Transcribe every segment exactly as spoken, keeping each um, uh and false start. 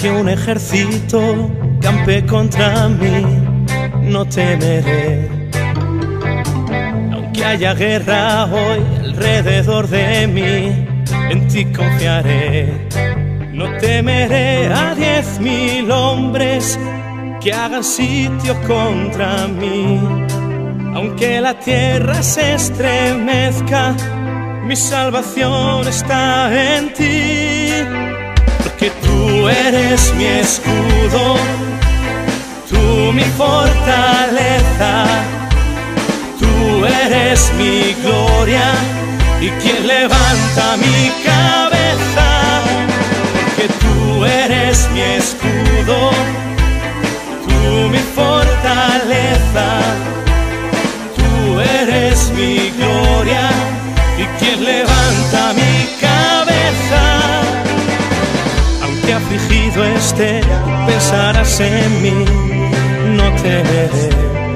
Aunque un ejército campe contra mí, no temeré. Aunque haya guerra hoy alrededor de mí, en ti confiaré. No temeré a diez mil hombres que hagan sitio contra mí. Aunque la tierra se estremezca, mi salvación está en ti. Porque tú eres mi escudo, tú mi fortaleza, tú eres mi gloria y quien levanta mi cabeza. Porque tú eres mi escudo, tú mi fortaleza, tú eres mi gloria y quien levanta mi cabeza. Aunque afligido esté, pensarás en mí, no temeré.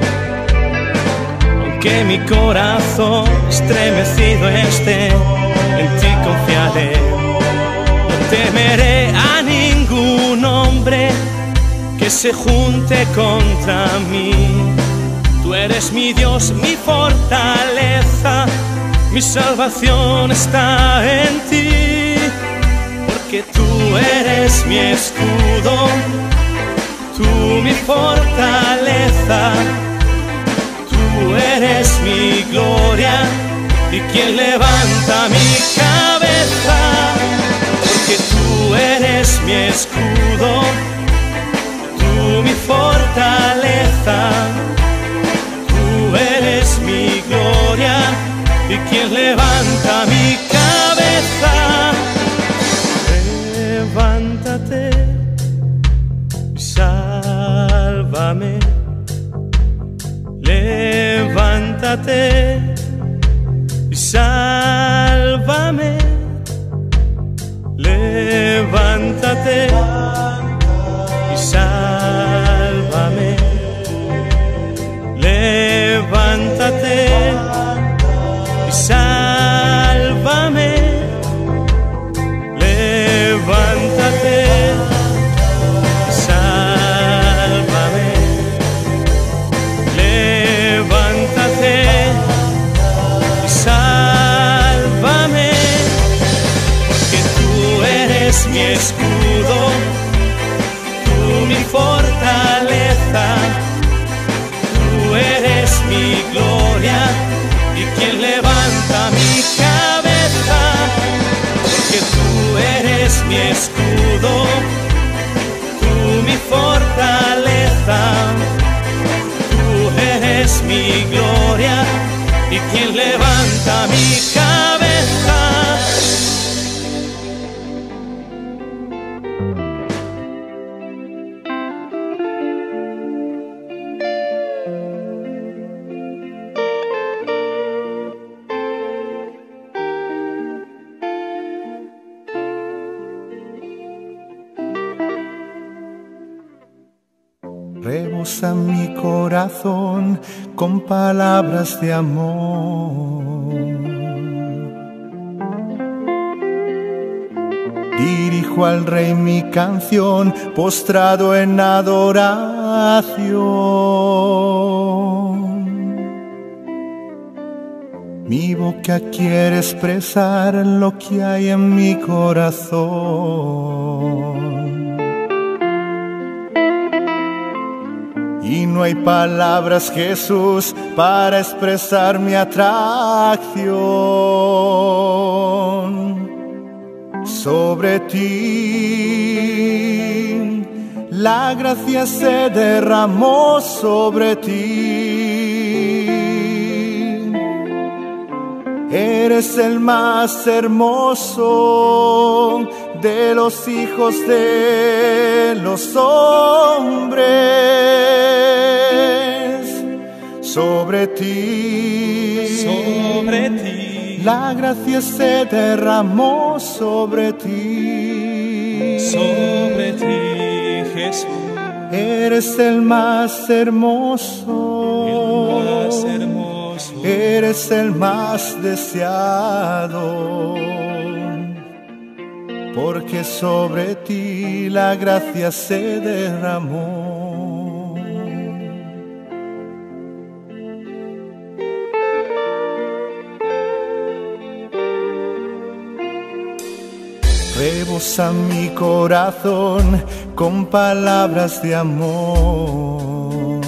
Aunque mi corazón estremecido esté, en ti confiaré. No temeré a ningún hombre que se junte contra mí. Tú eres mi Dios, mi fortaleza, mi salvación está en ti. Porque tú eres mi escudo, tú mi fortaleza, tú eres mi gloria y quien levanta mi cabeza. Porque tú eres mi escudo, tú mi fortaleza, tú eres mi gloria y quien levanta mi cabeza. Levántate y sálvame. Levántate y sálvame. Levántate y sálvame. Levántate y sálvame. Levántate y sálvame. Levántate y sálvame. Porque tú eres mi escudo, tú mi fortaleza, tú eres mi gloria y quien levanta mi cabeza. Porque tú eres mi escudo, tú mi fortaleza, tú eres mi gloria y quien levanta mi cabeza. Rebosa mi corazón con palabras de amor. Dirijo al Rey mi canción, postrado en adoración. Mi boca quiere expresar lo que hay en mi corazón. Y no hay palabras, Jesús, para expresar mi atracción sobre ti. La gracia se derramó sobre ti. Eres el más hermoso de los hijos de los hombres. Sobre ti, sobre ti, la gracia se derramó sobre ti. sobre ti, Jesús. Eres el más hermoso, el más hermoso. Eres el más deseado. porque sobre ti la gracia se derramó. Rebosa mi corazón con palabras de amor.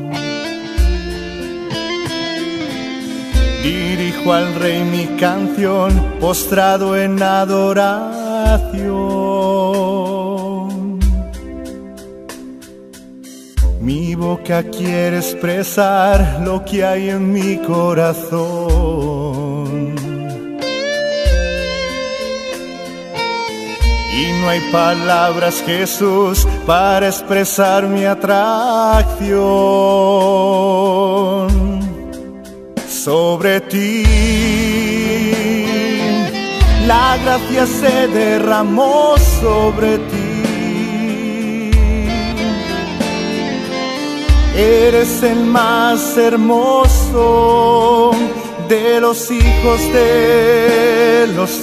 Dirijo al Rey mi canción, postrado en adoración. Mi boca quiere expresar lo que hay en mi corazón. Y no hay palabras, Jesús, para expresar mi atracción sobre ti. La gracia se derramó sobre ti. Eres el más hermoso de los hijos de los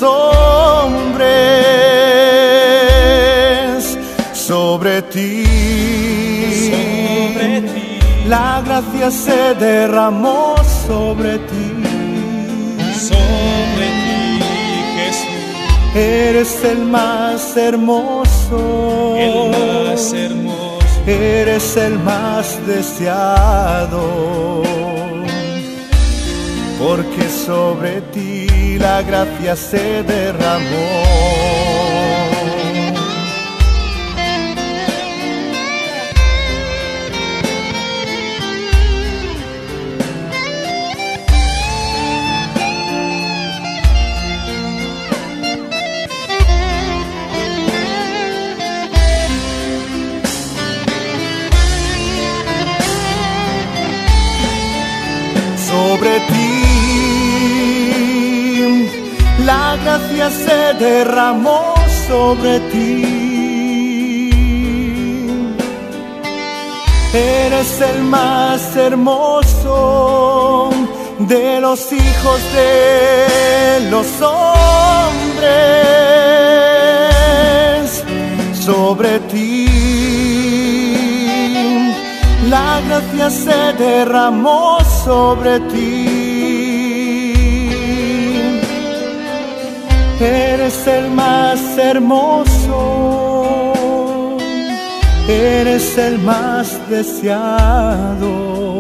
hombres. Sobre ti, sobre ti, la gracia se derramó sobre ti. Sobre ti, Jesús, eres el más hermoso, el más hermoso, eres el más deseado, porque sobre ti la gracia se derramó. Sobre ti la gracia se derramó sobre ti. Eres el más hermoso de los hijos de los hombres. Sobre ti la gracia se derramó sobre ti. Eres el más hermoso, eres el más deseado,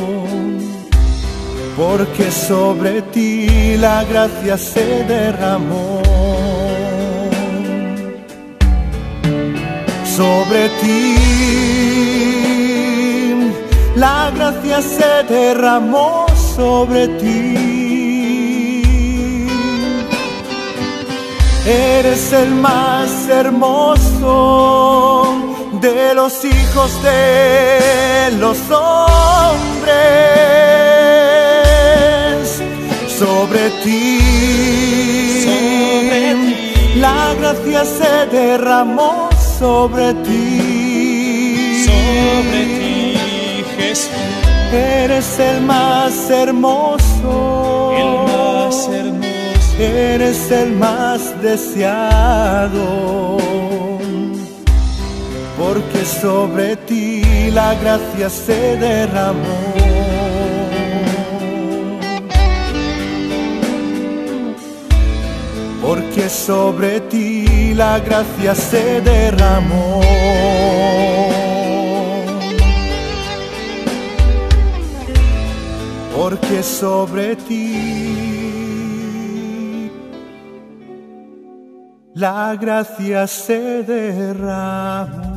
porque sobre ti la gracia se derramó. Sobre ti la gracia se derramó sobre ti. Eres el más hermoso de los hijos de los hombres. Sobre ti, sobre ti, la gracia se derramó sobre ti. sobre ti, Jesús, eres el más hermoso, el más hermoso, eres el más deseado, porque sobre ti la gracia se derramó. Porque sobre ti la gracia se derramó. Porque sobre ti la gracia se derramó.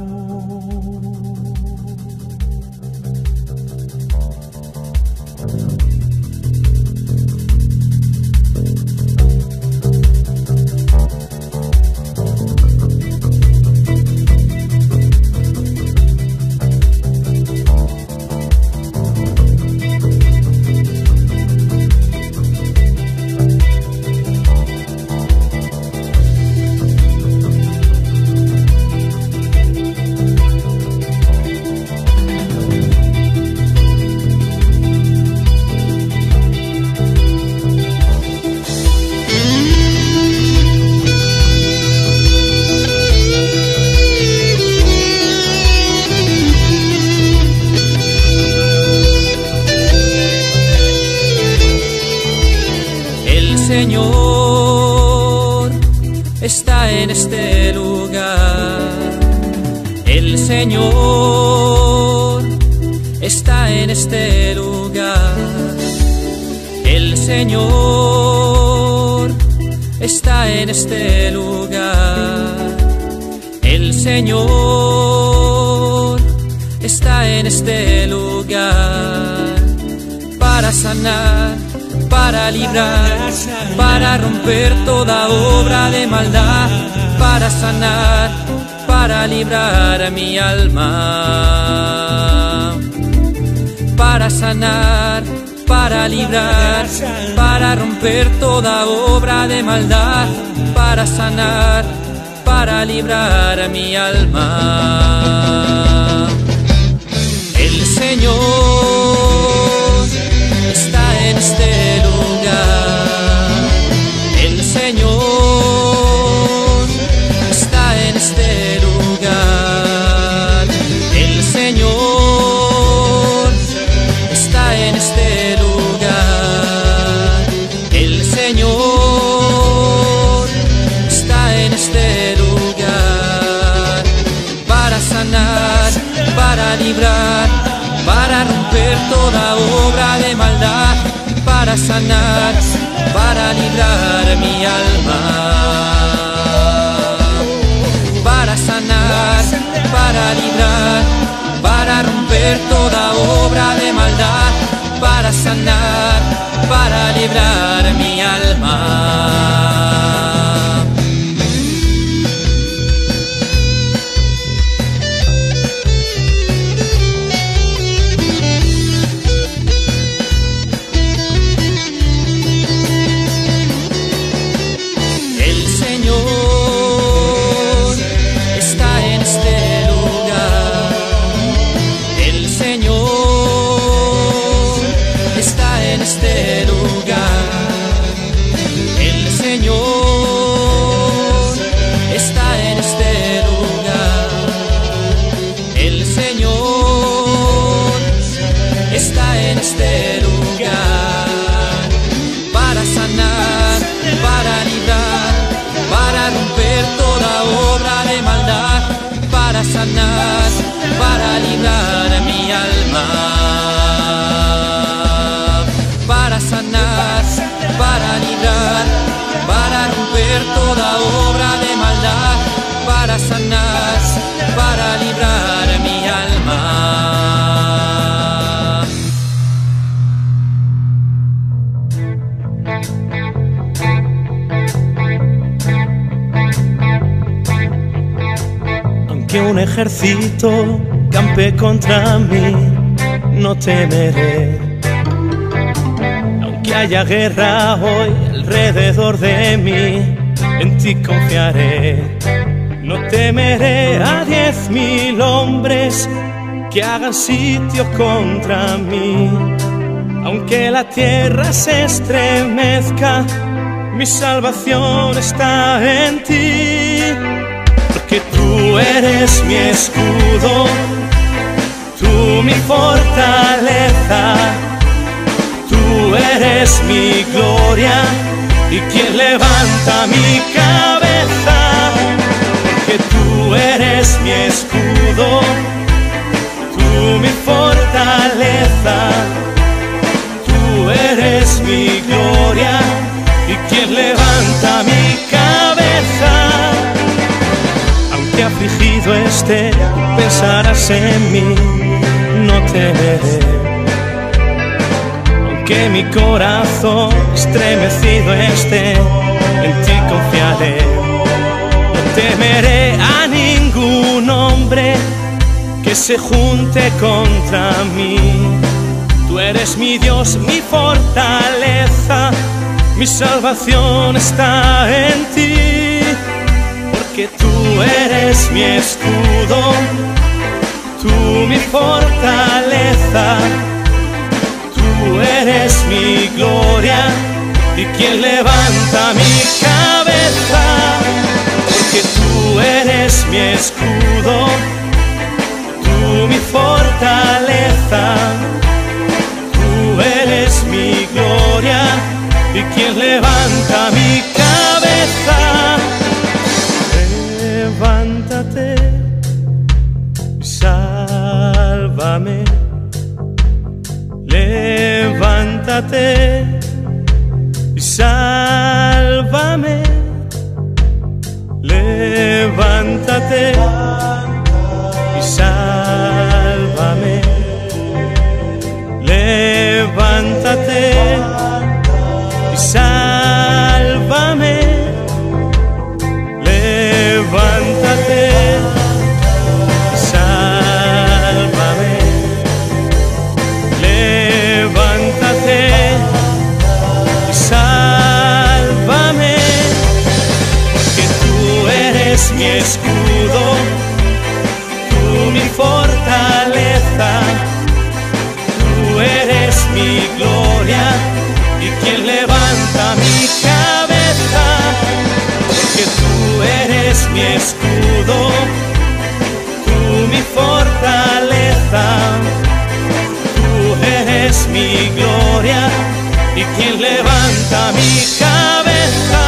Señor está en este lugar. El Señor está en este lugar. El Señor está en este lugar. El Señor está en este lugar para sanar, para librar, para romper toda obra de maldad, para sanar, para librar a mi alma, para sanar, para librar, para romper toda obra de maldad, para sanar, para librar a mi alma. El Señor está en este lugar. El Señor está en este lugar. El Señor está en este lugar. El Señor está en este lugar para sanar, para librar, para romper toda obra de maldad, para sanar, para librar mi alma, para sanar, para librar, para romper toda obra de maldad, para sanar, para librar mi alma. Para sanar, para librar a mi alma, para sanar, para librar, para romper toda obra de maldad, para sanar, para librar a mi alma. Que un ejército campe contra mí, no temeré. Aunque haya guerra hoy alrededor de mí, en ti confiaré. No temeré a diez mil hombres que hagan sitio contra mí. Aunque la tierra se estremezca, mi salvación está en ti. Porque tú eres mi escudo, tú mi fortaleza, tú eres mi gloria y quien levanta mi cabeza. Porque tú eres mi escudo, tú mi fortaleza, tú eres mi gloria y quien levanta mi cabeza. Aunque afligido esté, pensarás en mí, no temeré. Aunque mi corazón estremecido esté, en ti confiaré. No temeré a ningún hombre que se junte contra mí. Tú eres mi Dios, mi fortaleza, mi salvación está en ti. Porque tú eres mi escudo, tú mi fortaleza, tú eres mi gloria y quien levanta mi cabeza. Porque tú eres mi escudo, tú mi fortaleza, tú eres mi gloria y quien levanta levanta mi cabeza. Levántate, sálvame. Levántate y sálvame. Levántate y sálvame. Levántate y sálvame. Levántate y sálvame. Levántate y sálvame. Porque tú eres mi escudo, tú mi fortaleza. Tú eres mi gloria y quien levanta mi cabeza. Porque tú eres mi escudo, tú mi fortaleza. Tú eres mi gloria y quien levanta mi cabeza.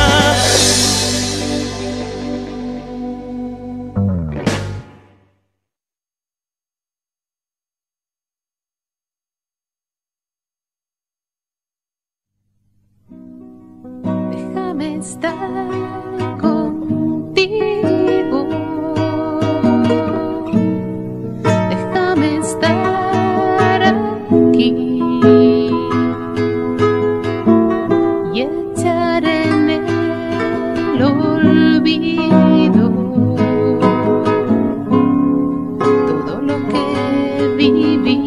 Déjame estar contigo, déjame estar aquí y echar en el olvido todo lo que viví.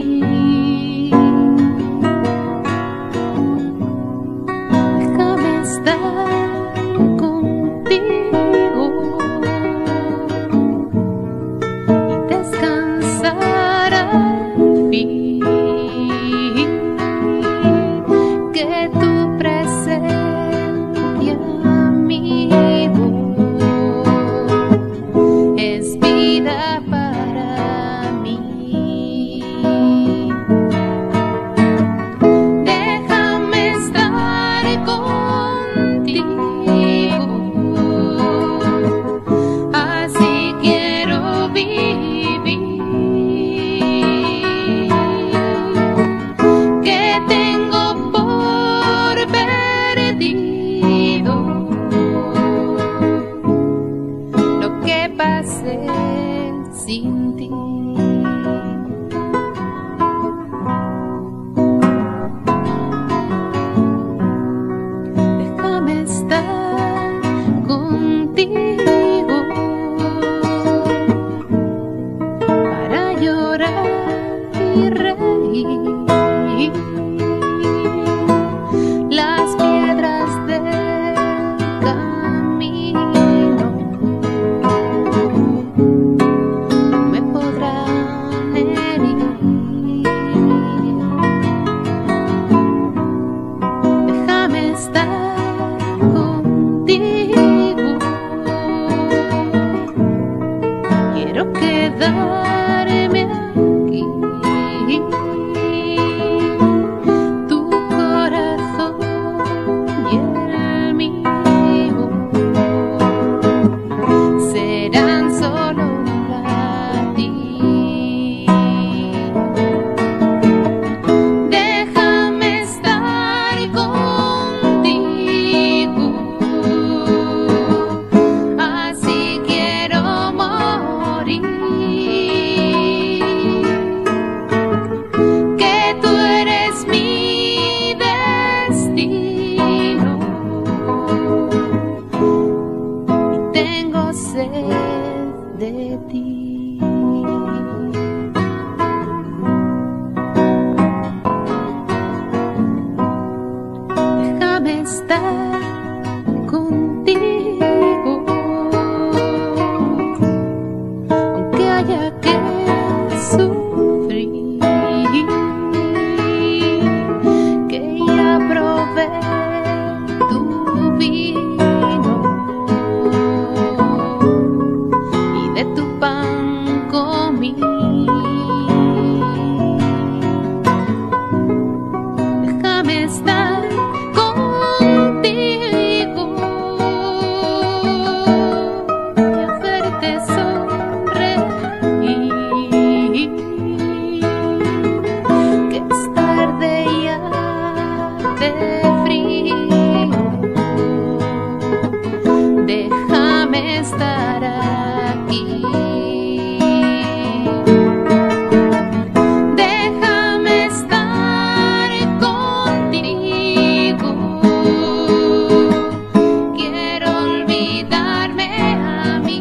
Déjame estar contigo y descansar al fin, que tu presencia, amigo, es vida para mí. Déjame estar contigo, así quiero vivir, que tengo por perdido lo que pasé sin ti. Déjame estar contigo para llorar y reír. Las piedras del camino no me podrán herir. Déjame estar contigo, quiero quedarme aquí. Tu corazón y el mío serán solo latir. Déjame estar contigo, así quiero morir, que tú eres mi destino y tengo sed de ti. Déjame estar contigo, aunque haya que sufrir, que ya probé tu vino y de tu pan comí. Déjame estar contigo, frío. Déjame estar aquí. Déjame estar contigo. Quiero olvidarme a mí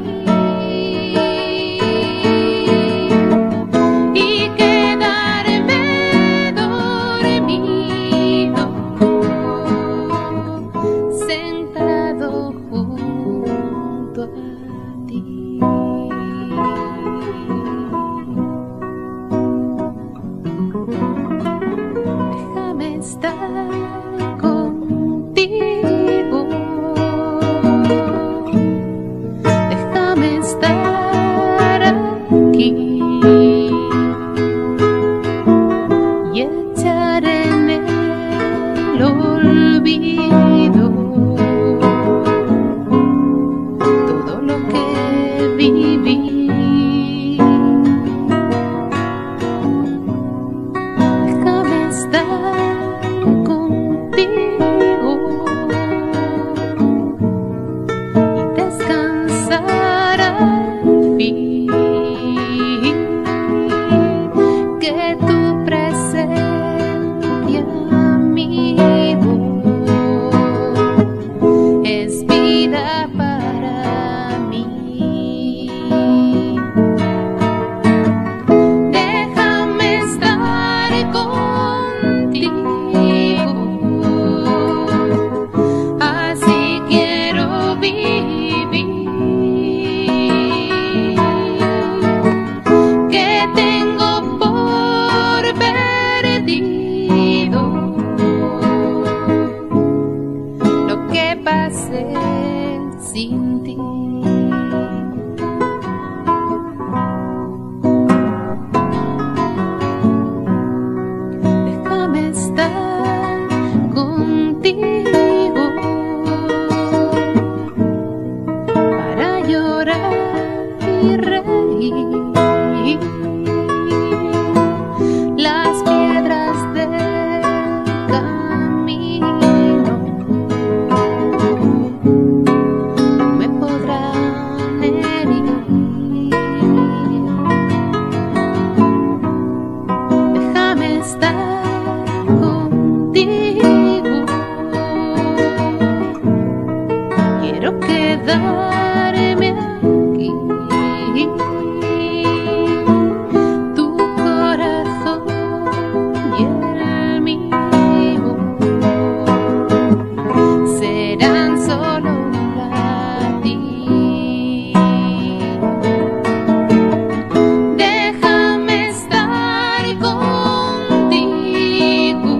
y quedarme dormido, sentado junto a ti. Déjame estar contigo. Déjame estar aquí y echar en el olvido todo lo que viví. Déjame estar contigo y descansar al fin. Que tu presencia, amigo, es vida para mí. Déjame estar contigo, así quiero vivir. Que tengo por perdido lo que pasé sin ti. Déjame estar contigo para llorar y reír. Las piedras del camino no me podrán herir. Déjame estar contigo. Quiero quedarme aquí. Tu corazón y el mío serán solo latir. Déjame estar contigo,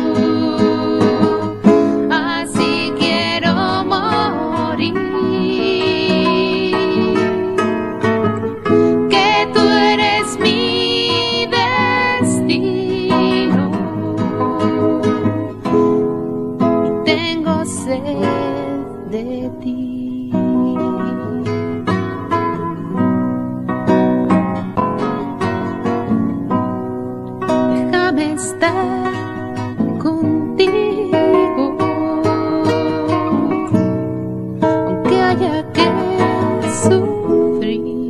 así quiero morir. Que tú eres mi destino y tengo sed de ti. Déjame estar contigo, aunque haya que sufrir.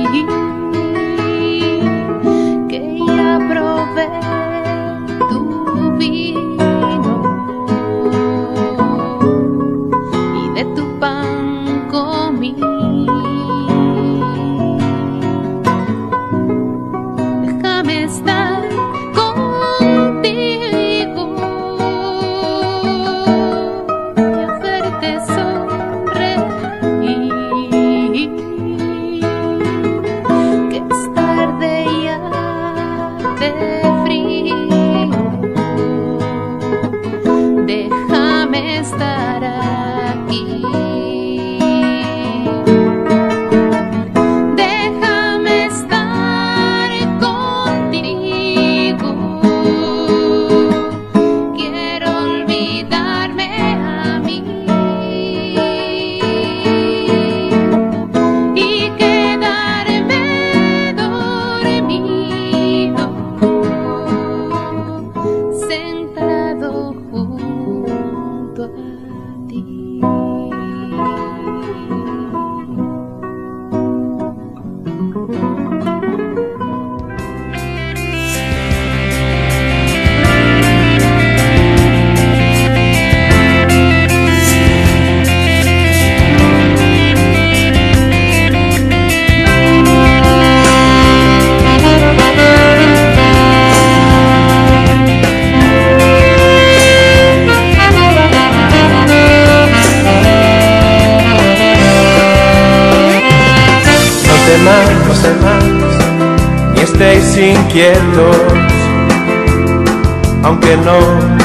Que ya probé tu vino y de tu pan comí. Déjame estar contigo y hacerte sonreír. Que es tarde ya de frío. Déjame estar aquí. Déjame estar contigo. Quiero olvidarme a mí y quedarme dormido, sentado junto junto a ti. No temáis, ni estéis inquietos, aunque no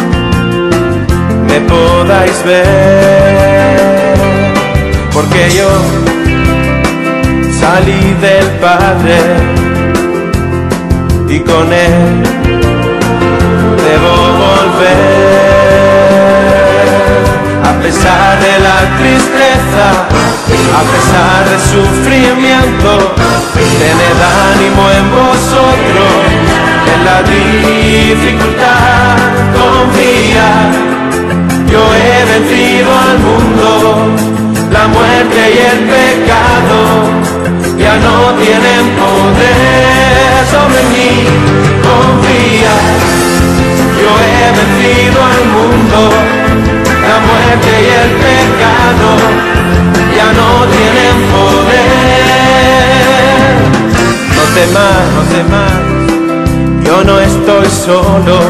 me podáis ver, porque yo salí del Padre y con Él debo volver. A pesar de la tristeza, a pesar del sufrimiento, tened ánimo en vosotros, en la dificultad confía. Yo he vencido al mundo, la muerte y el pecado ya no tienen poder sobre mí, confía. Yo he vencido al mundo, la muerte y el pecado ya no tienen poder. No temas, no temas, yo no estoy solo,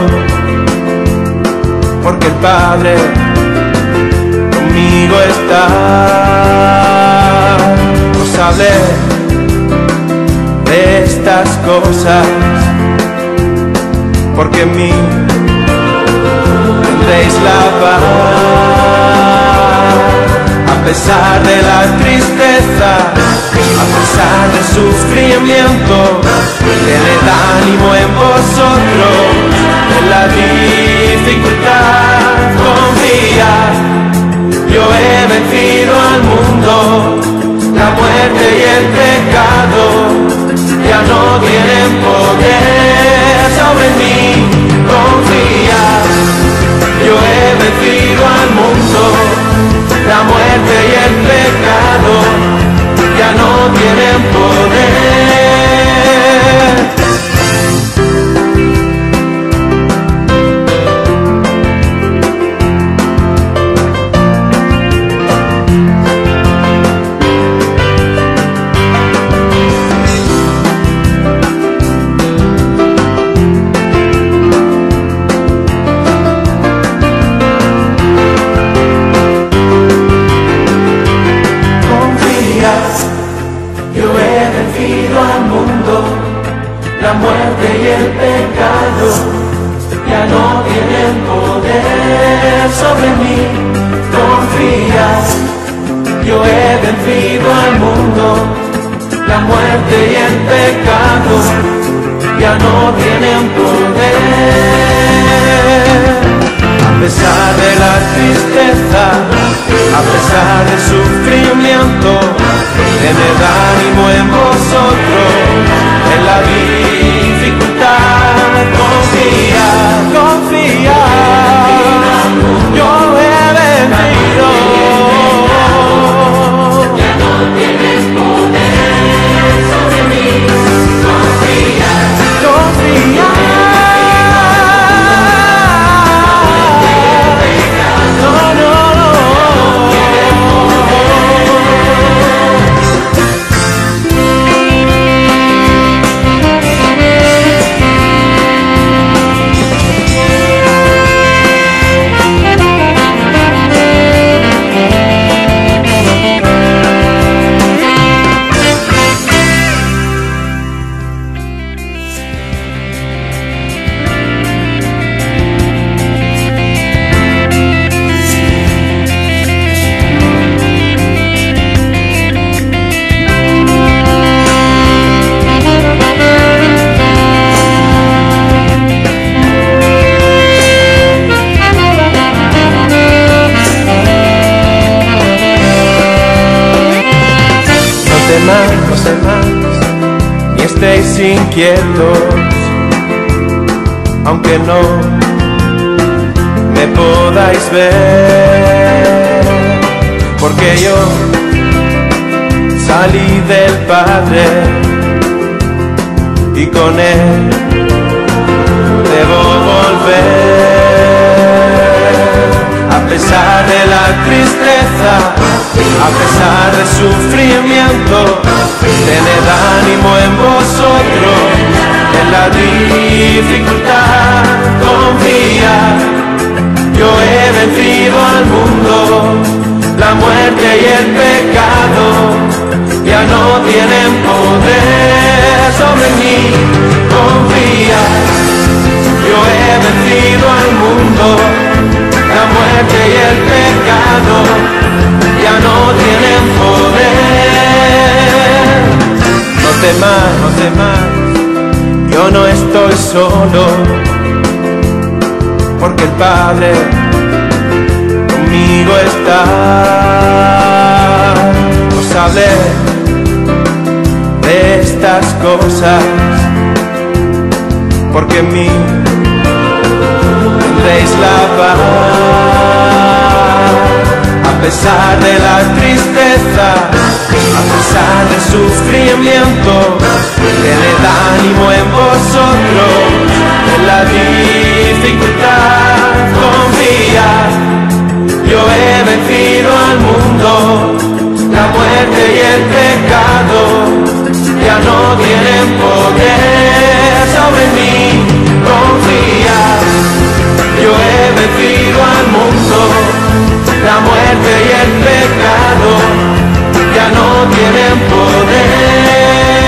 porque el Padre conmigo está. Os hablé de estas cosas, porque en mí tendréis la paz. A pesar de la tristeza, a pesar del sufrimiento, tened ánimo en vosotros, en la dificultad confía. Yo he vencido al mundo, la muerte y el pecado ya no tienen poder sobre mí, confía. Yo he vencido al mundo, la muerte y el pecado ya no tienen poder. La muerte y el pecado ya no tienen poder sobre mí, confía. Yo he vencido al mundo, la muerte y el pecado ya no tienen poder. A pesar de la tristeza, a pesar del sufrimiento, tened ánimo en vosotros, en la dificultad confía, confía. Yo he vencido, ya no tienes poder sobre mí, confía, confía. No, no, no. No temáis, ni estéis inquietos, aunque no me podáis ver, yo salí del Padre y con Él debo volver. A pesar de la tristeza, a pesar del sufrimiento, tened ánimo en vosotros, en la dificultad confía. Yo he vencido al mundo, la muerte y el pecado ya no tienen poder sobre mí, confía. Yo he vencido al mundo, la muerte y el pecado ya no tienen poder. No temas, no temas, yo no estoy solo, porque el Padre conmigo está. Os hablé de estas cosas, porque en mí tendréis la paz. A pesar de la tristeza, a pesar del sufrimiento, tened ánimo en vosotros, en la dificultad confía. Yo he vencido al mundo, la muerte y el pecado ya no tienen poder sobre mí, confía. Yo he vencido al mundo, la muerte y el pecado ya no tienen poder.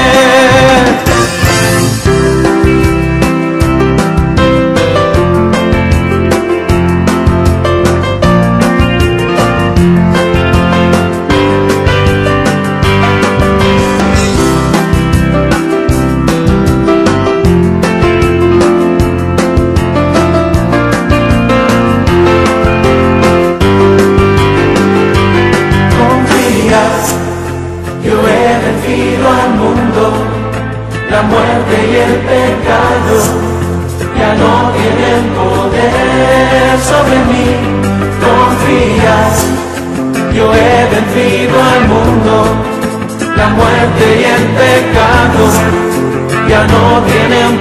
La muerte y el pecado ya no tienen poder sobre mí, confías. Yo he vencido al mundo, la muerte y el pecado ya no tienen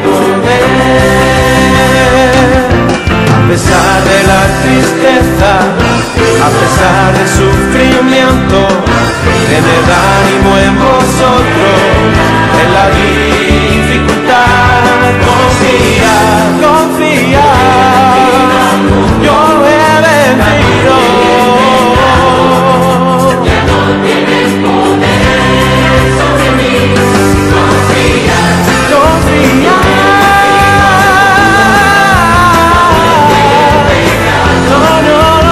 poder. A pesar de la tristeza, a pesar del sufrimiento, tened ánimo en vosotros, en la dificultad confía, confía. Yo he vencido, ya no tienes poder sobre mí, confía, confía. No, no, no.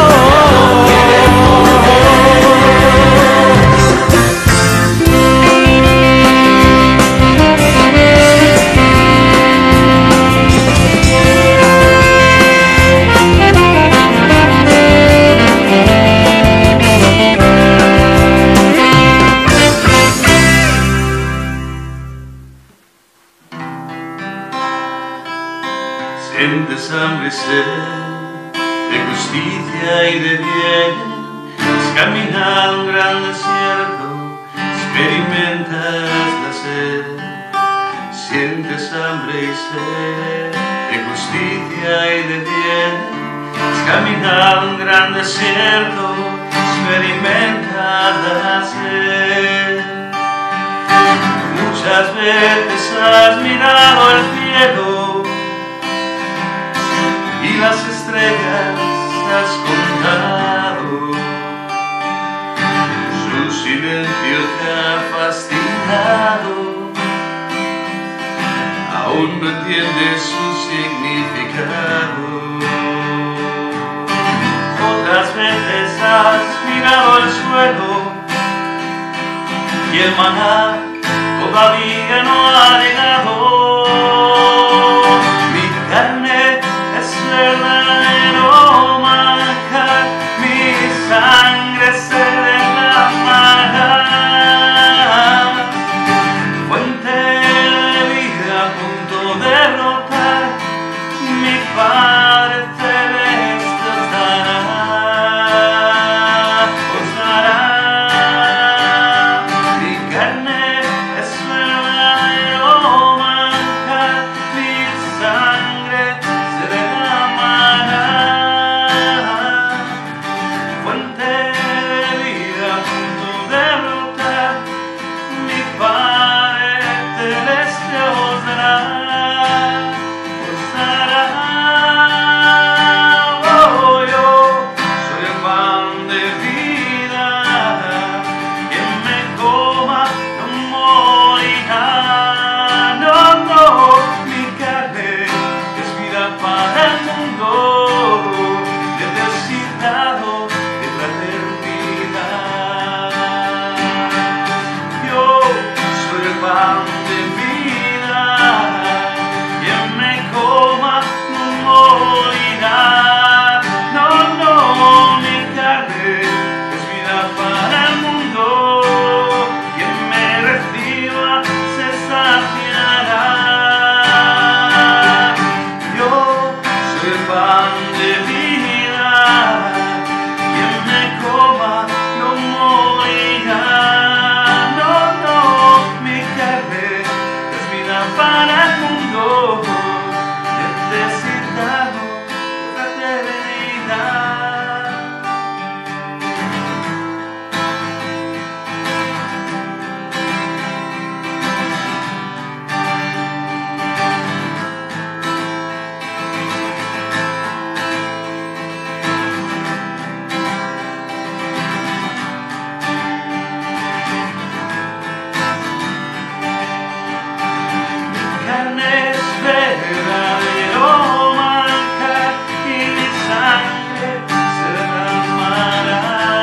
Sientes hambre y sed de justicia y de bien, has caminado un gran desierto, experimentas la sed. Sientes hambre y sed de justicia y de bien, has caminado un gran desierto, experimentas la sed. Muchas veces has mirado el cielo y las estrellas has contado, su silencio te ha fascinado, aún no entiendes su significado. Otras veces has mirado el suelo y el maná todavía no ha llegado. Mi carne es verdadero manjar, mi sangre se derramará, fuente de vida a punto de brotar, mi Padre celeste os dará, os dará. fuente de vida, punto de brotar, mi Padre celestial os dará, os dará. Oh, yo soy el pan de vida, quien me coma no morirá. No, no, mi carne es vida para el mundo, necesitado de fraternidad. Yo soy el pan de vida, quien me coma no morirá. No, no, mi carne es vida para el mundo, quien me reciba se saciará. Yo soy el pan de vida, quien me coma no morirá. No, no, mi carne es vida para el mundo, necesitado de fraternidad. Carne es verdadero manjar y mi sangre se derramará.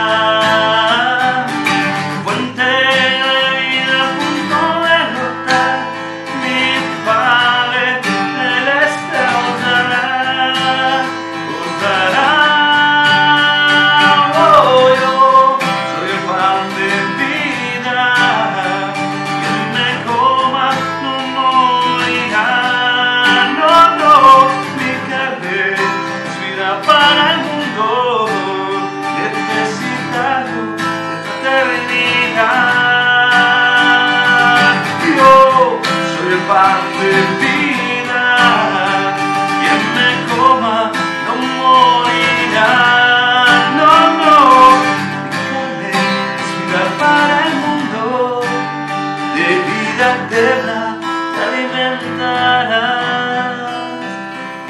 Fuente de vida, punto de brotar, mi Padre celestial os dará, os dará. Oh, yo soy el pan de vida, quien me coma no morirá. No, no, mi carne es vida para el mundo, necesitado de fraternidad. Yo soy el pan de vida, quien me coma no morirá. No, no, mi carne es vida para el mundo, de vida eterna te alimentarás, te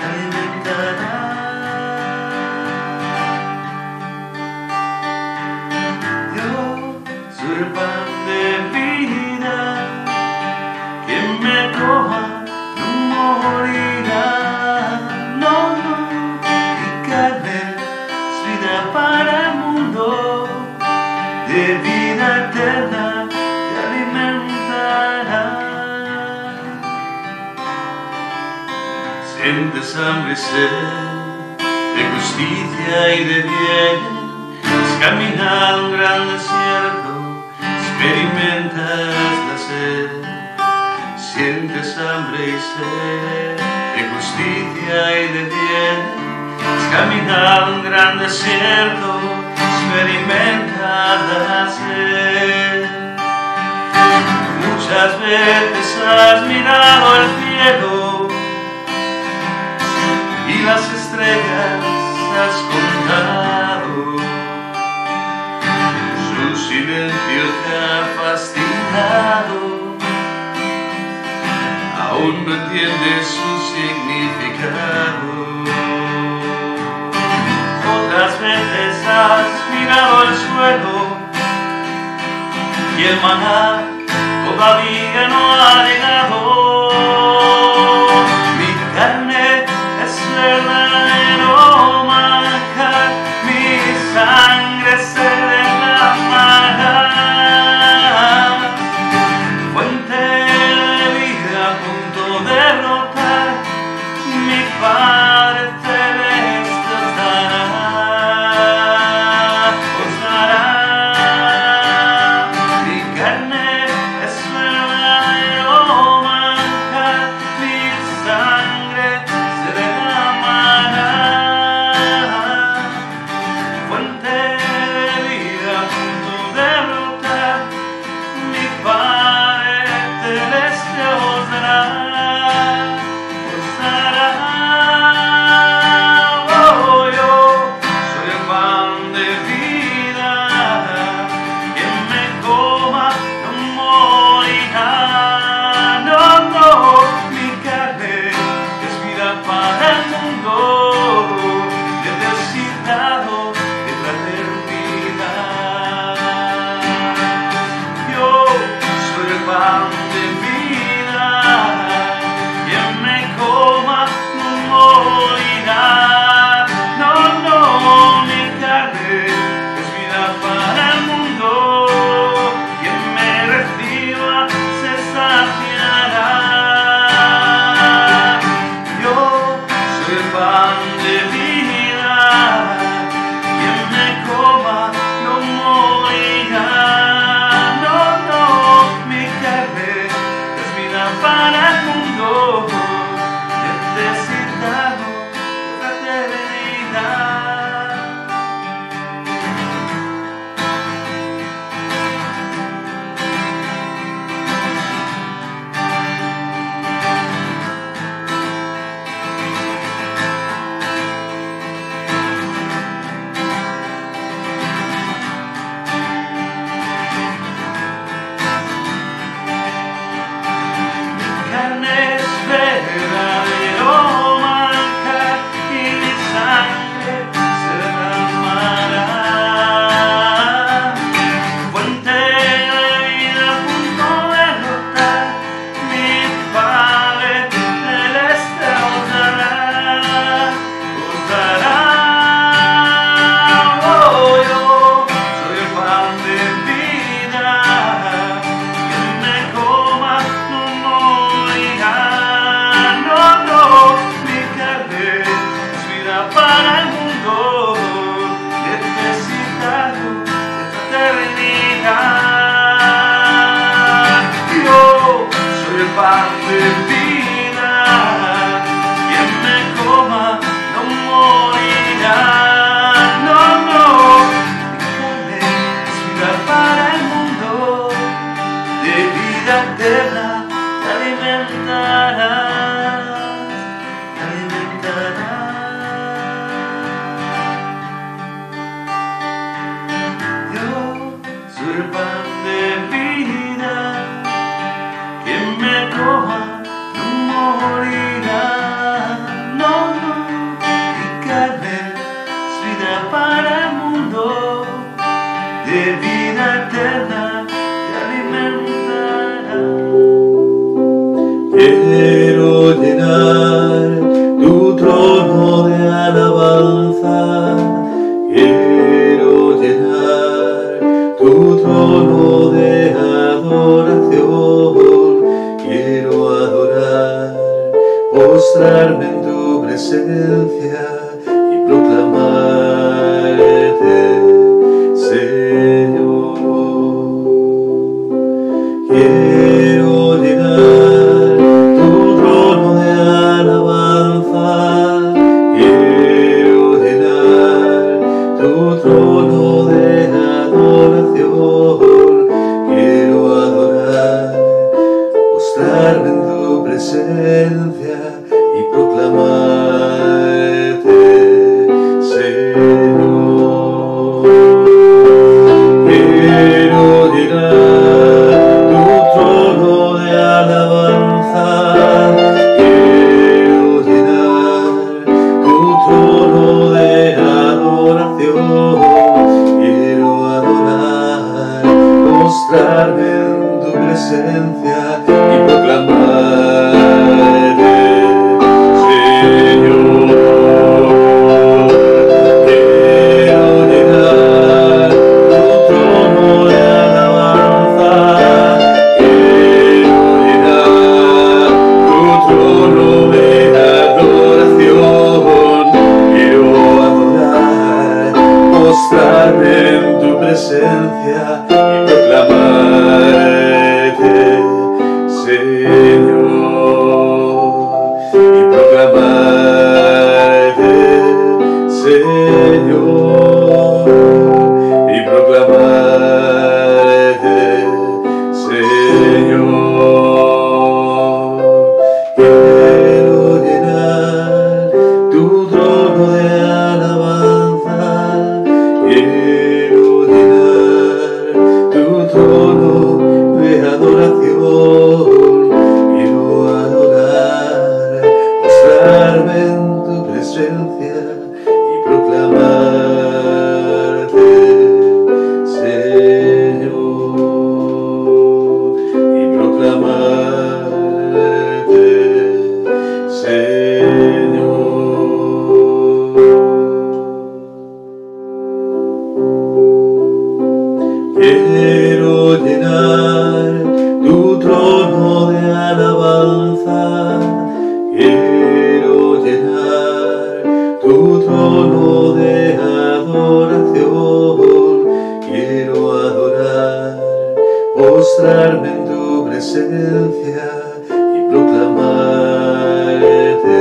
alimentarás. Yo soy el pan de vida, quien me coma no morirá. No, no, mi carne es vida para el mundo, de vida eterna te alimentará. Sientes hambre y sed de justicia y de bien, has caminado un gran desierto, experimentas la sed. Sientes hambre y sed de justicia y de bien, has caminado un gran desierto, experimentas la sed. Muchas veces has mirado el cielo y las estrellas has contado, su silencio te ha fascinado, aún no entiendes su significado. Otras veces has mirado el suelo y el maná todavía no ha llegado. Mi carne es verdadero manjar, mi sangre se derramará. Fuente de vida, punto de brotar, mi Padre celestial os dará, os dará. Mi carne es verdadero manjar. pan de vida. Quien me coma no morirá. No, no, mi carne es vida para el mundo. De vida eterna te alimentarás, te alimentarás. Yo soy el pan de vida. Quien me coma no morirá. No, no, mi carne es vida para el mundo. De vida eterna te alimentará. Quiero llenar tu trono de alabanza. Quiero llenar tu trono de adoración. Quiero adorar, postrarme en tu presencia y proclamarte, Señor. Quiero llenar tu trono de alabanza. Quiero llenar tu trono de adoración. Quiero adorar, postrarme en tu presencia y proclamarte, Señor. Quiero llenar tu trono de alabanza. Quiero llenar tu trono de adoración. Quiero adorar, mostrarme en tu presencia y proclamarte, Señor. Quiero llenar tu trono de alabanza. Quiero llenar tu trono de adoración. Quiero adorar, mostrarme en tu presencia y proclamarte, Señor. Y proclamarte, Señor. Y proclamarte, Señor. Quiero llenar tu trono de alabanza. Quiero llenar tu trono de adoración. Quiero adorar, mostrarme en tu presencia y proclamarte, Señor. Y proclamarte, Señor. Quiero llenar tu trono de alabanza. Quiero llenar tu trono de adoración. Quiero adorar, postrarme en tu presencia y proclamarte,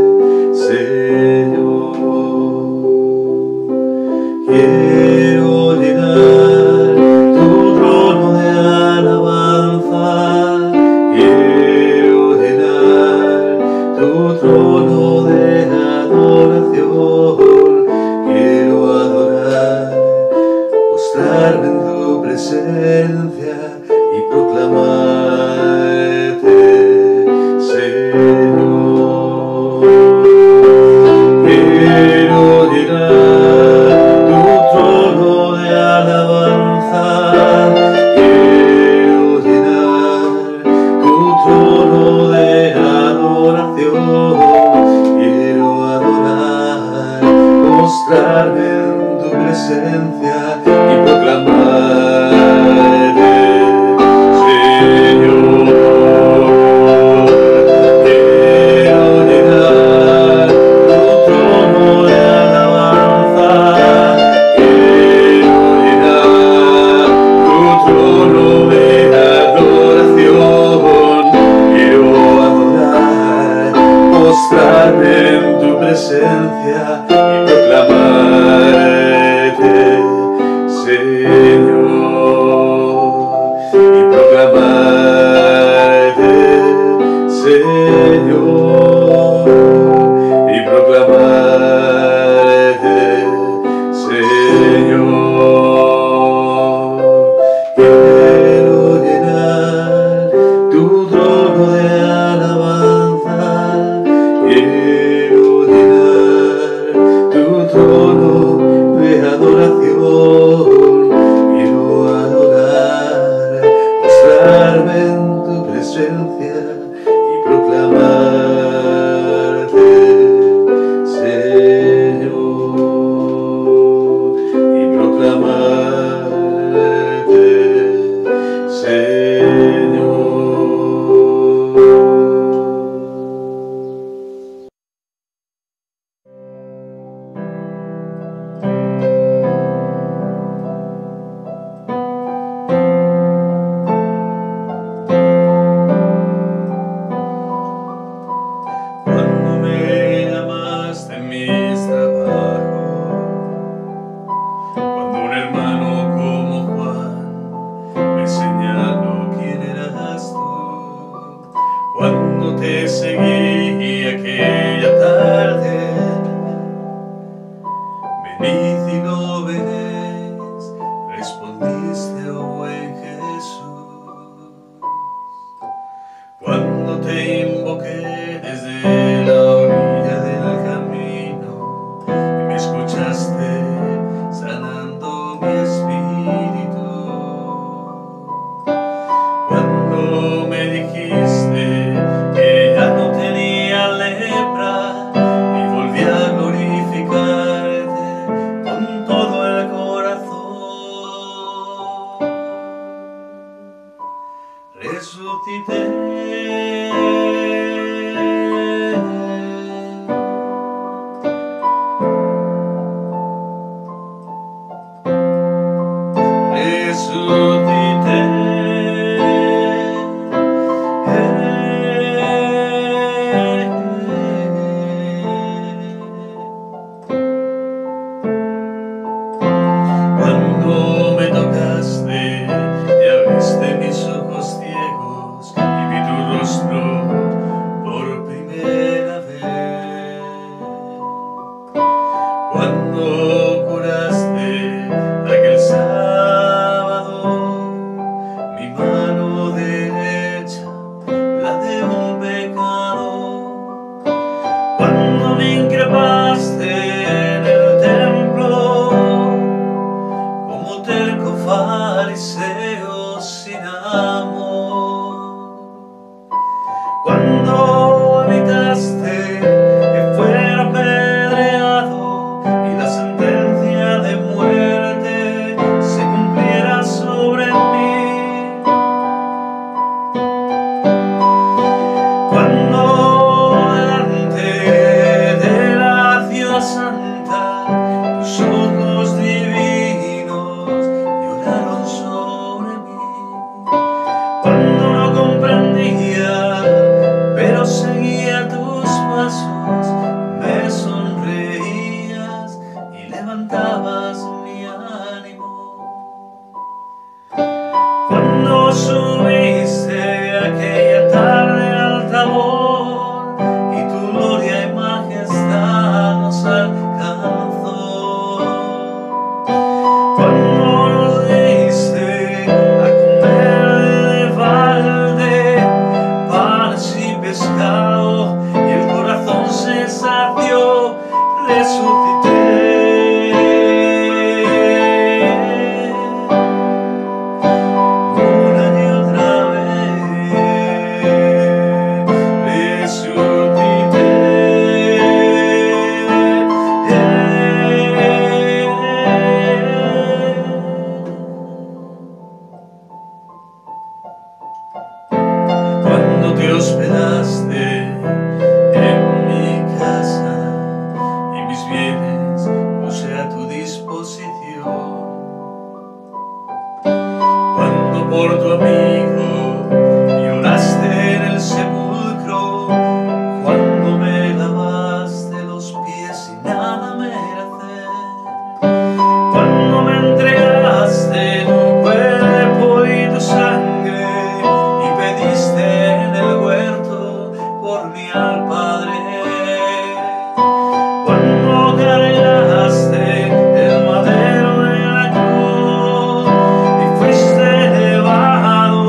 Señor. Quiero llenar tu trono de alabanza. Quiero llenar tu trono de adoración. Quiero adorar, postrarme en tu presencia y proclamarte, Señor. Quiero llenar tu trono de alabanza. Quiero llenar tu trono de adoración. Quiero adorar, mostrarme en tu presencia y proclamarte, Señor. Quiero llenar tu trono de alabanza. Quiero llenar tu trono de adoración. Quiero Cuando un hermano como Juan me señaló quién eras tú, cuando te seguí aquella tarde, venid y lo veréis, respondiste, oh buen Jesús. Cuando te invoqué desde la orilla del camino y me escuchaste sanando mi espíritu, cuando me dijiste que ya no tenía lepra y volví a glorificarte con todo el corazón, resucité. Resucité. Cuando me tocaste y abriste mis ojos ciegos y vi tu rostro por primera vez, cuando curaste aquel sábado mi mano derecha, la de un pecado, cuando me increpaste en el templo como terco fariseo sin amor, cuando evitaste que fuera apedreado y la sentencia de muerte se cumpliera sobre mí, cuando delante de la ciudad santa tus ojos divinos lloraron sobre mí, cuando no comprendía pero seguía tus pasos, me sonreías y levantabas mi ánimo, cuando subiste aquella tarde al Tabor y tu gloria y majestad nos alcanzó, cuando nos diste a comer de balde panes y pescado y el corazón se sació, resucité. Una y otra vez resucité. Cuando te hospedaste en mi casa y mis bienes puse a tu disposición, cuando por tu amigo lloraste en el sepulcro, cuando me lavaste los pies sin nada merecer, cuando me entregaste tu cuerpo y tu sangre y pediste en el huerto por mí al Padre, cuando cargaste el madero de la cruz y fuiste llevado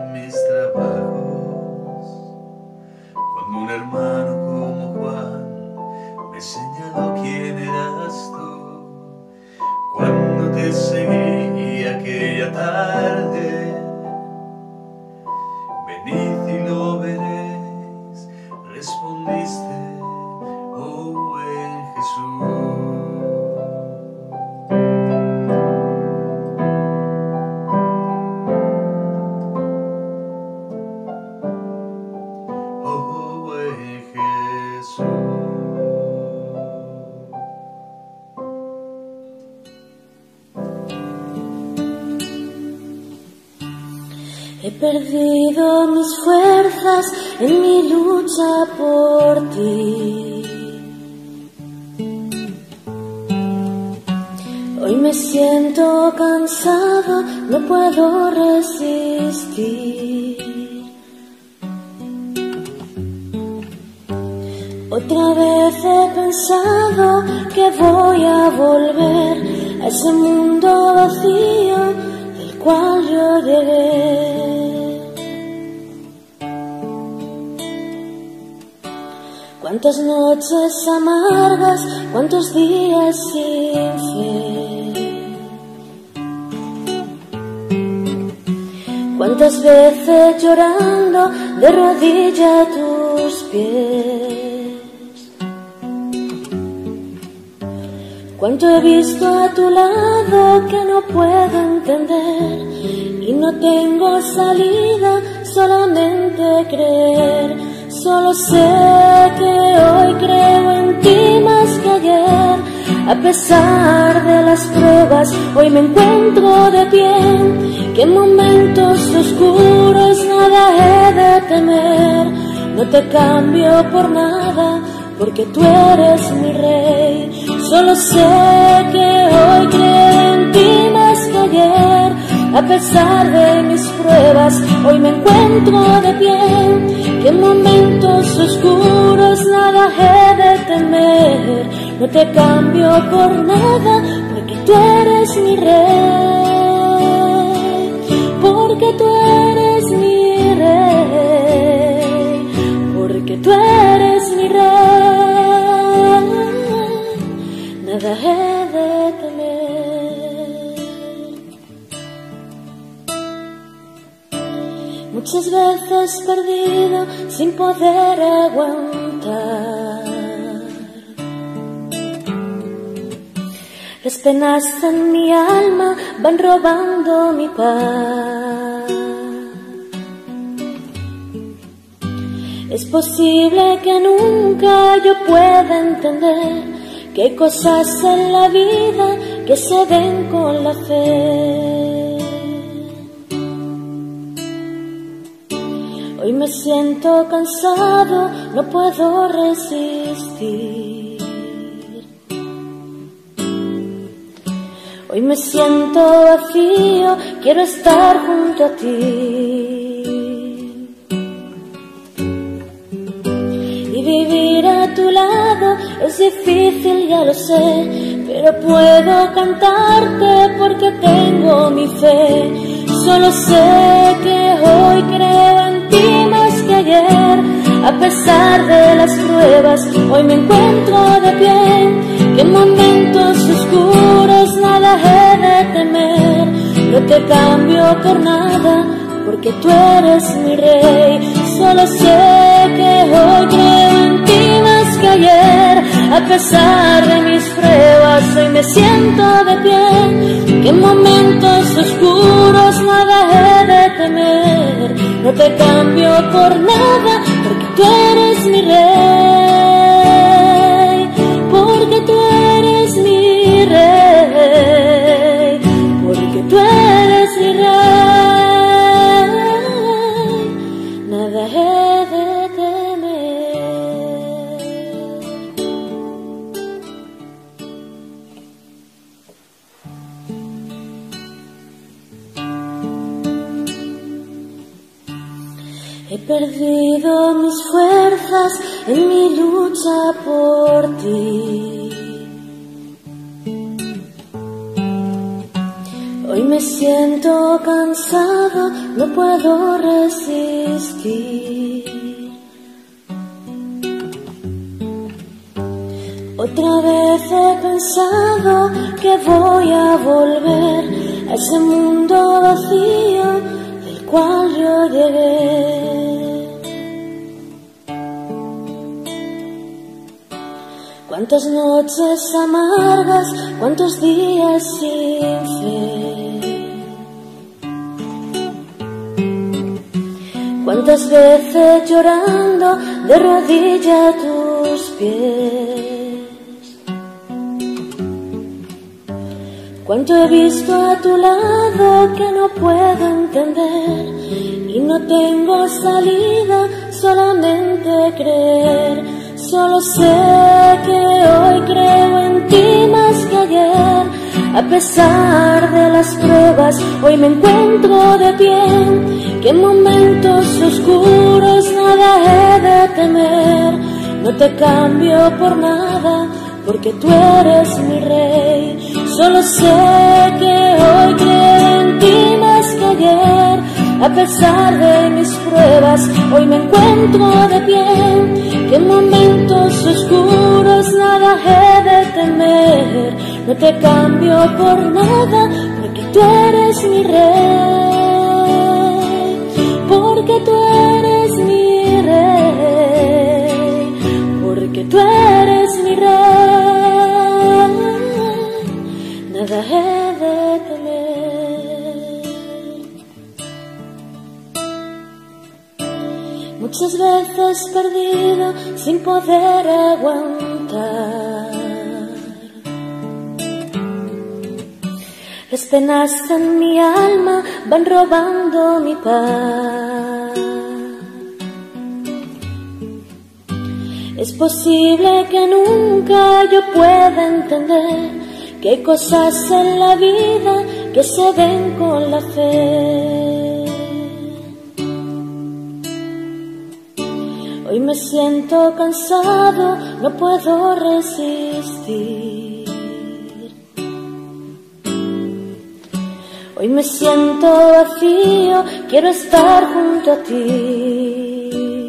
mis trabajos, cuando un hermano como Juan me señaló quién eras tú, cuando te seguí aquella tarde. Venid y lo veréis, respondiste, oh buen Jesús. He perdido mis fuerzas en mi lucha por ti. Hoy me siento cansado, no puedo resistir. Otra vez he pensado que voy a volver a ese mundo vacío del cual yo llegué. Cuántas noches amargas, cuántos días sin fe, cuántas veces llorando de rodilla a tus pies. Cuánto he visto a tu lado que no puedo entender y no tengo salida, solamente creer. Solo sé que hoy creo en ti más que ayer. A pesar de las pruebas, hoy me encuentro de pie. Que en momentos oscuros nada he de temer. No te cambio por nada, porque tú eres mi rey. Solo sé que hoy creo en ti más que ayer. A pesar de mis pruebas, hoy me encuentro de pie. Que en momentos oscuros nada he de temer. No te cambio por nada, porque tú eres mi rey. Porque tú eres mi rey. Porque tú eres mi rey. Nada he de temer. Muchas veces perdido sin poder aguantar. Las penas en mi alma van robando mi paz. Es posible que nunca yo pueda entender que hay cosas en la vida que se ven con la fe. Hoy me siento cansado, no puedo resistir. Hoy me siento vacío, quiero estar junto a ti. Y vivir a tu lado es difícil, ya lo sé, pero puedo cantarte porque tengo mi fe. Solo sé que hoy creo en ti más que ayer. A pesar de las pruebas, hoy me encuentro de pie. Que en momentos oscuros nada he de temer. No te cambio por nada, porque tú eres mi rey. Solo sé que hoy creo en ti más que ayer. A pesar de mis pruebas, hoy me siento de pie. Que en momentos oscuros nada he de temer. No te cambio por nada, porque tú eres mi rey. Porque tú eres mi rey. Porque tú eres mi rey. Nada he de He perdido mis fuerzas en mi lucha por ti. Hoy me siento cansado, no puedo resistir. Otra vez he pensado que voy a volver a ese mundo vacío del cual yo llegué. Cuántas noches amargas, cuántos días sin fe. Cuántas veces llorando de rodilla a tus pies. Cuánto he visto a tu lado que no puedo entender y no tengo salida, solamente creer. Solo sé que hoy creo en ti más que ayer. A pesar de las pruebas, hoy me encuentro de pie. Que en momentos oscuros nada he de temer. No te cambio por nada, porque tú eres mi rey. Solo sé que hoy creo en ti más que ayer. A pesar de mis pruebas, hoy me encuentro de pie. Que en momentos oscuros nada he de temer. No te cambio por nada, porque tú eres mi rey. Porque tú eres mi rey. Porque tú eres mi rey. Nada he de temer. Muchas veces perdido sin poder aguantar. Las penas en mi alma van robando mi paz. Es posible que nunca yo pueda entender que hay cosas en la vida que se ven con la fe. Hoy me siento cansado, no puedo resistir. Hoy me siento vacío, quiero estar junto a ti.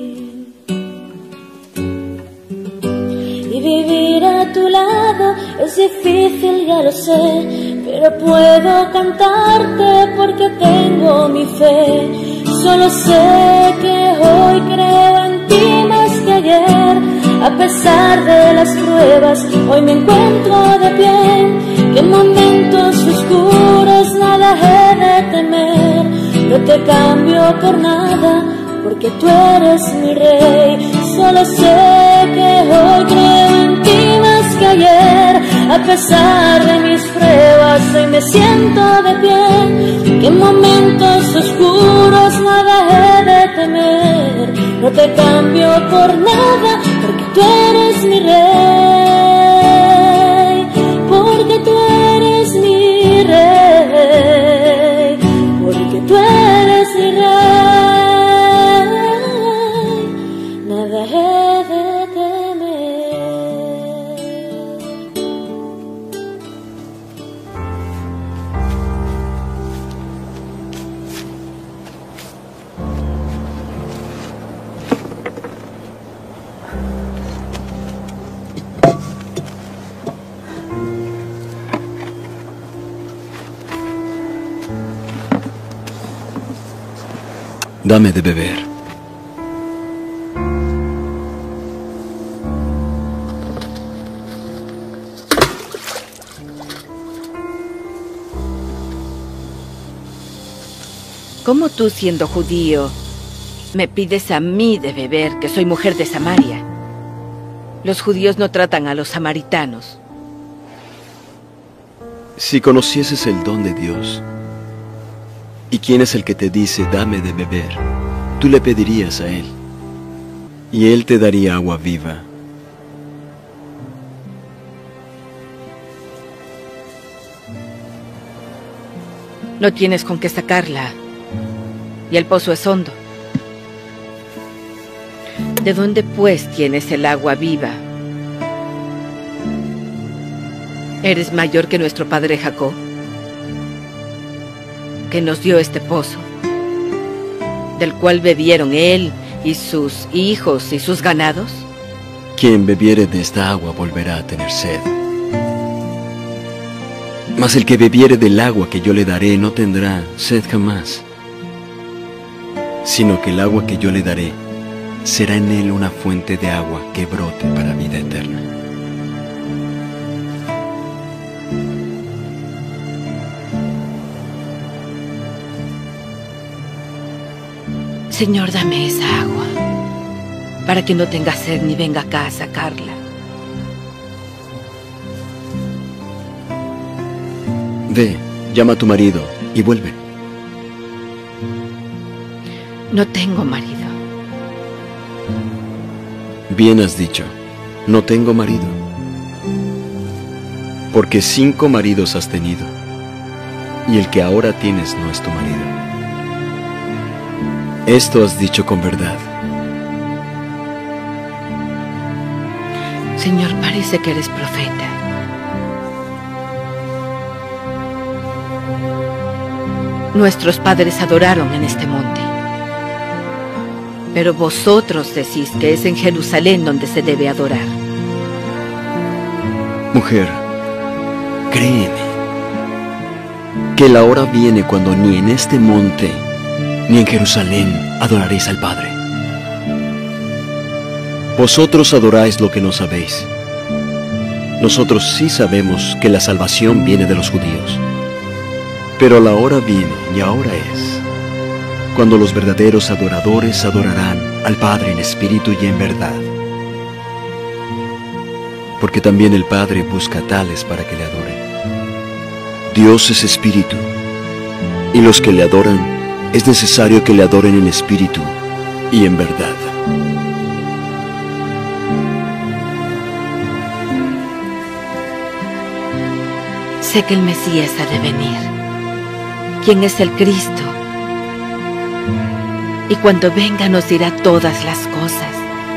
Y vivir a tu lado es difícil, ya lo sé, pero puedo cantarte porque tengo mi fe. Solo sé que hoy creo en ti más que ayer. A pesar de las pruebas, hoy me encuentro de pie. Que en momentos oscuros nada he de temer. No te cambio por nada, porque tú eres mi rey. Solo sé que hoy creo en ti más que ayer. A pesar de mis pruebas, hoy me siento de pie. Que en momentos oscuros nada he de temer. No te cambio por nada, porque tú eres mi rey. Porque tú eres mi rey. Porque tú eres mi rey. Nada he de Dame de beber. ¿Cómo tú, siendo judío, me pides a mí de beber, que soy mujer de Samaria? Los judíos no tratan a los samaritanos. Si conocieses el don de Dios, ¿y quién es el que te dice, dame de beber? Tú le pedirías a Él, y Él te daría agua viva. No tienes con qué sacarla, y el pozo es hondo. ¿De dónde, pues, tienes el agua viva? ¿Eres mayor que nuestro padre Jacob? que nos dio este pozo, del cual bebieron él y sus hijos y sus ganados? Quien bebiere de esta agua volverá a tener sed. Mas el que bebiere del agua que yo le daré no tendrá sed jamás, sino que el agua que yo le daré será en él una fuente de agua que brote para vida eterna. Señor, dame esa agua, para que no tenga sed ni venga acá a sacarla. Ve, llama a tu marido y vuelve. No tengo marido. Bien has dicho, no tengo marido. Porque cinco maridos has tenido, y el que ahora tienes no es tu marido. Esto has dicho con verdad. Señor, parece que eres profeta. Nuestros padres adoraron en este monte, pero vosotros decís que es en Jerusalén donde se debe adorar. Mujer, créeme, que la hora viene cuando ni en este monte ni en Jerusalén adoraréis al Padre. Vosotros adoráis lo que no sabéis. Nosotros sí sabemos que la salvación viene de los judíos. Pero la hora viene, y ahora es, cuando los verdaderos adoradores adorarán al Padre en espíritu y en verdad. Porque también el Padre busca tales para que le adoren. Dios es espíritu, y los que le adoran, es necesario que le adoren en espíritu y en verdad. Sé que el Mesías ha de venir, quien es el Cristo, y cuando venga nos dirá todas las cosas.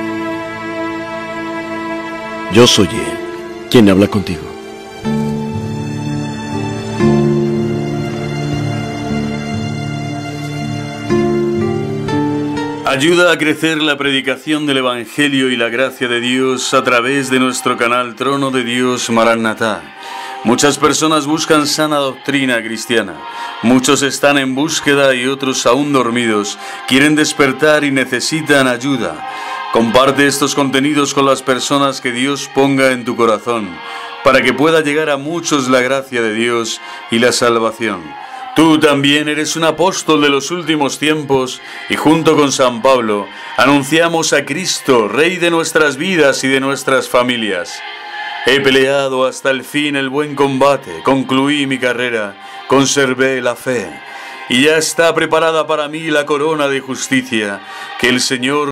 Yo soy Él, quien habla contigo. Ayuda a crecer la predicación del Evangelio y la gracia de Dios a través de nuestro canal Trono de Dios Maranatá. Muchas personas buscan sana doctrina cristiana. Muchos están en búsqueda y otros aún dormidos. Quieren despertar y necesitan ayuda. Comparte estos contenidos con las personas que Dios ponga en tu corazón, para que pueda llegar a muchos la gracia de Dios y la salvación. Tú también eres un apóstol de los últimos tiempos y junto con San Pablo anunciamos a Cristo, Rey de nuestras vidas y de nuestras familias. He peleado hasta el fin el buen combate, concluí mi carrera, conservé la fe, y ya está preparada para mí la corona de justicia que el Señor